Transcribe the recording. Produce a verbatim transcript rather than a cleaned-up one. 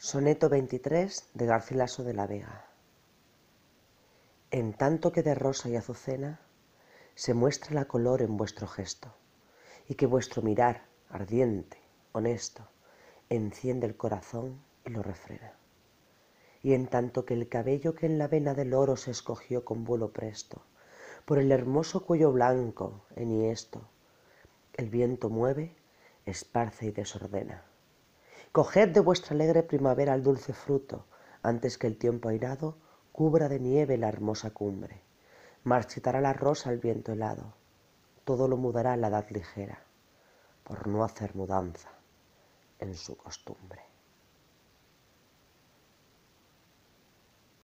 Soneto veintitrés de Garcilaso de la Vega. En tanto que de rosa y azucena se muestra la color en vuestro gesto, y que vuestro mirar, ardiente, honesto, enciende el corazón y lo refrena. Y en tanto que el cabello que en la vena del oro se escogió con vuelo presto, por el hermoso cuello blanco, enhiesto, el viento mueve, esparce y desordena. Coged de vuestra alegre primavera el dulce fruto, antes que el tiempo airado cubra de nieve la hermosa cumbre. Marchitará la rosa al viento helado, todo lo mudará la edad ligera, por no hacer mudanza en su costumbre.